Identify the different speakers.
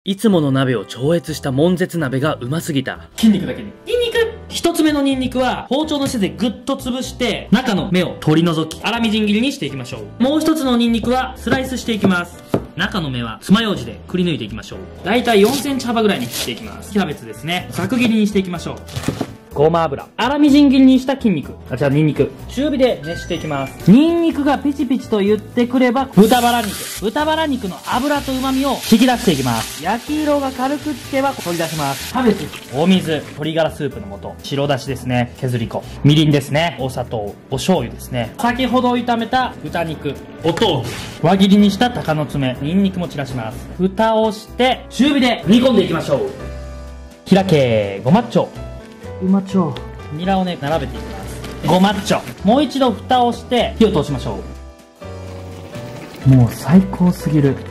Speaker 1: いつもの鍋を超越した悶絶鍋がうますぎた。筋肉だけに。ニンニク！一つ目のニンニクは包丁の背でグッと潰して中の芽を取り除き粗みじん切りにしていきましょう。もう一つのニンニクはスライスしていきます。中の芽は爪楊枝でくり抜いていきましょう。だいたい4センチ幅ぐらいに切っていきます。キャベツですね、ざく切りにしていきましょう。ごま油、粗みじん切りにしたニンニク、ニンニク、中火で熱していきます。ニンニクがピチピチと言ってくれば豚バラ肉の脂と旨味を引き出していきます。焼き色が軽くつけば取り出します。キャベツ、お水、鶏ガラスープの素、白だしですね、削り粉、みりんですね、お砂糖、お醤油ですね、先ほど炒めた豚肉、お豆腐、輪切りにした鷹の爪、ニンニクも散らします。蓋をして中火で煮込んでいきましょう。開けごまっちょ、うまちょニラをね並べていきます。ごまっちょ、もう一度蓋をして火を通しましょう。もう最高すぎる。